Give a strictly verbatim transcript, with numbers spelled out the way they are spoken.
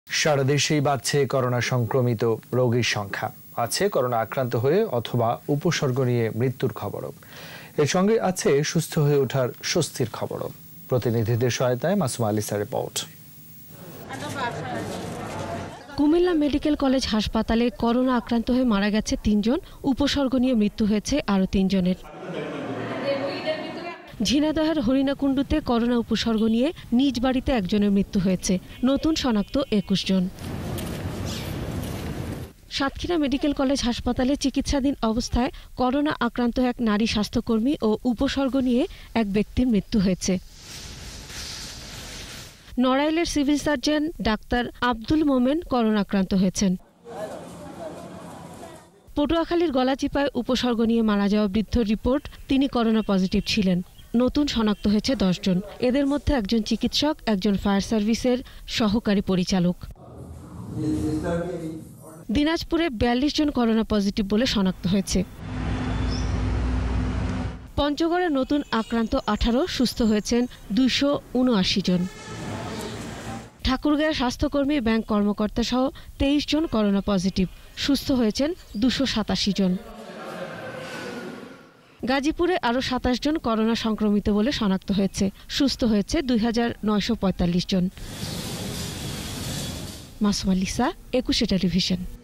সারা দেশেই বাড়ছে করোনা সংক্রমিত রোগীর সংখ্যা। আছে করোনা আক্রান্ত হয়ে অথবা উপসর্গ নিয়ে মৃত্যুর খবরও। এর সঙ্গে আছে সুস্থ হয়ে ওঠার স্বস্তির খবরও। প্রতিনিধিদের সহায়তায় মাসুমা আলিসার রিপোর্ট। কুমিল্লা মেডিকেল কলেজ হাসপাতালে করোনা আক্রান্ত হয়ে মারা গেছে তিনজন, উপসর্গ নিয়ে মৃত্যু হয়েছে আরও তিনজনের। ঝিনাইদহের হরিণাকুণ্ডুতে করোনা উপসর্গ নিয়ে নিজ বাড়িতে একজনের মৃত্যু হয়েছে, নতুন শনাক্ত একুশ জন। সাতক্ষীরা মেডিকেল কলেজ হাসপাতালে চিকিৎসাধীন অবস্থায় করোনা আক্রান্ত এক নারী স্বাস্থ্যকর্মী ও উপসর্গ নিয়ে এক ব্যক্তির মৃত্যু হয়েছে। নড়াইলের civil surgeon doctor Abdul Momen corona আক্রান্ত হয়েছেন। পটুয়াখালীর গলাচিপায় উপসর্গ নিয়ে মারা যাওয়া বৃদ্ধর রিপোর্ট, তিনি করোনা পজিটিভ ছিলেন। নতুন শনাক্ত হয়েছে দশ জন। এদের মধ্যে একজন চিকিৎসক, একজন ফায়ার সার্ভিসের সহকারী পরিচালক। দিনাজপুরে বিয়াল্লিশ জন করোনা পজিটিভ বলে শনাক্ত হয়েছে। পঞ্চগড়ে নতুন আক্রান্ত আঠারো, সুস্থ হয়েছেন দুইশো উনআশি জন। ঠাকুরগাঁয়ের স্বাস্থ্যকর্মী, ব্যাংক কর্মকর্তা সহ তেইশ জন করোনা পজিটিভ, সুস্থ হয়েছেন দুশো সাতাশি জন। গাজীপুরে আরও সাতাশ জন করোনা সংক্রমিত বলে শনাক্ত হয়েছে, সুস্থ হয়েছে দুই হাজার নয়শো পঁয়তাল্লিশ জন। মাসুমা আলিসা, একুশে টেলিভিশন।